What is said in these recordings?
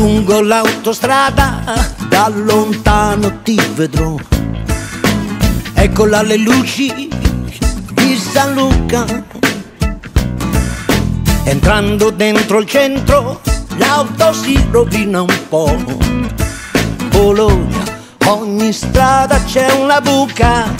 Lungo l'autostrada da lontano ti vedrò, eccola le luci di San Luca. Entrando dentro il centro l'auto si rovina un po'. Bologna, ogni strada c'è una buca.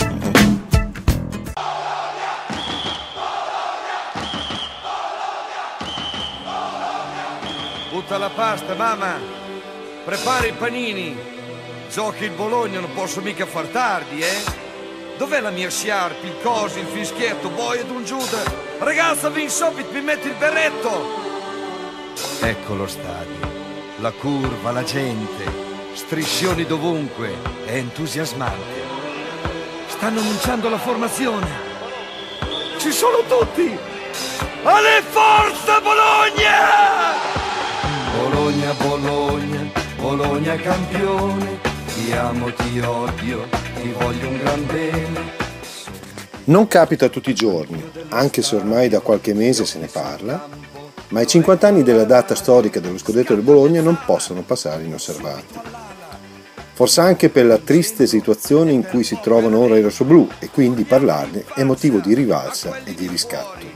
Butta la pasta, mamma. Prepara i panini. Giochi il Bologna, non posso mica far tardi, eh? Dov'è la mia sciarpa, il coso, il fischietto, boia ed un Giuda? Ragazza, Vinsopit, mi metti il berretto! Ecco lo stadio, la curva, la gente, striscioni dovunque, è entusiasmante. Stanno annunciando la formazione. Ci sono tutti! Alle forza Bologna! Bologna, Bologna, Bologna campione, ti amo, ti odio, ti voglio un gran bene. Non capita tutti i giorni, anche se ormai da qualche mese se ne parla, ma i 50 anni della data storica dello scudetto del Bologna non possono passare inosservati. Forse anche per la triste situazione in cui si trovano ora i rossoblù e quindi parlarne è motivo di rivalsa e di riscatto.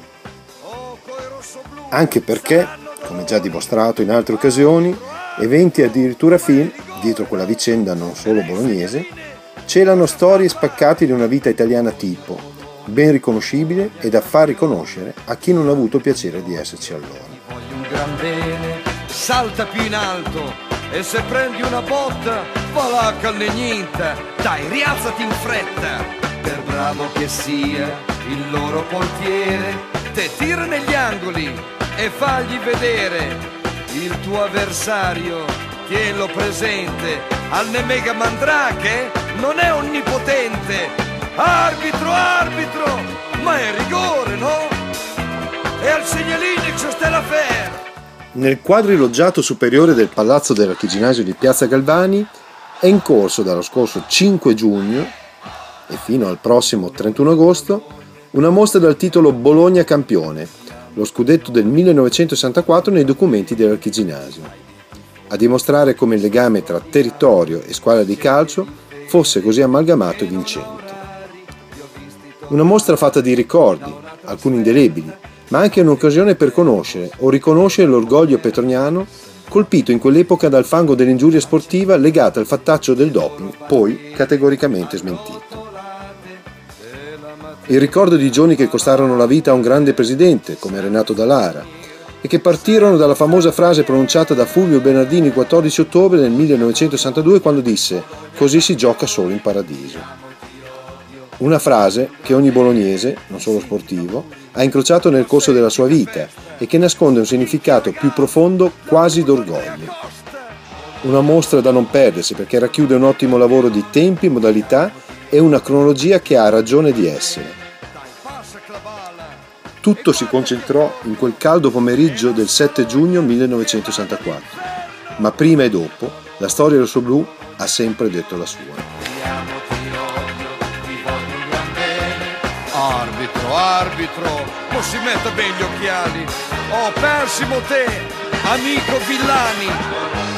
Anche perché, come già dimostrato in altre occasioni, eventi e addirittura film, dietro quella vicenda non solo bolognese, celano storie spaccate di una vita italiana tipo, ben riconoscibile e da far riconoscere a chi non ha avuto piacere di esserci allora. Voglio un gran bene, salta più in alto e se prendi una botta, va là callegnita, dai rialzati in fretta, per bravo che sia il loro portiere, te tira negli angoli e fagli vedere il tuo avversario, tienilo presente, al Nemega Mandrake non è onnipotente. Arbitro, arbitro, ma è rigore, no? E al segnalino c'è Stella Fer. Nel quadriloggiato superiore del Palazzo dell'Archiginnasio di Piazza Galvani è in corso dallo scorso 5 giugno e fino al prossimo 31 agosto una mostra dal titolo Bologna campione, lo scudetto del 1964 nei documenti dell'Archiginnasio, a dimostrare come il legame tra territorio e squadra di calcio fosse così amalgamato e vincente. Una mostra fatta di ricordi, alcuni indelebili, ma anche un'occasione per conoscere o riconoscere l'orgoglio petroniano colpito in quell'epoca dal fango dell'ingiuria sportiva legata al fattaccio del doping, poi categoricamente smentito. Il ricordo di giorni che costarono la vita a un grande presidente, come Renato Dallara, e che partirono dalla famosa frase pronunciata da Fulvio Bernardini il 14 ottobre del 1962 quando disse «Così si gioca solo in paradiso». Una frase che ogni bolognese, non solo sportivo, ha incrociato nel corso della sua vita e che nasconde un significato più profondo quasi d'orgoglio. Una mostra da non perdersi perché racchiude un ottimo lavoro di tempi, modalità e una cronologia che ha ragione di essere. Tutto si concentrò in quel caldo pomeriggio del 7 giugno 1964, ma prima e dopo la storia rossoblù ha sempre detto la sua. Arbitro, arbitro, non si metta bene gli occhiali. Oh, persimo te, amico Villani.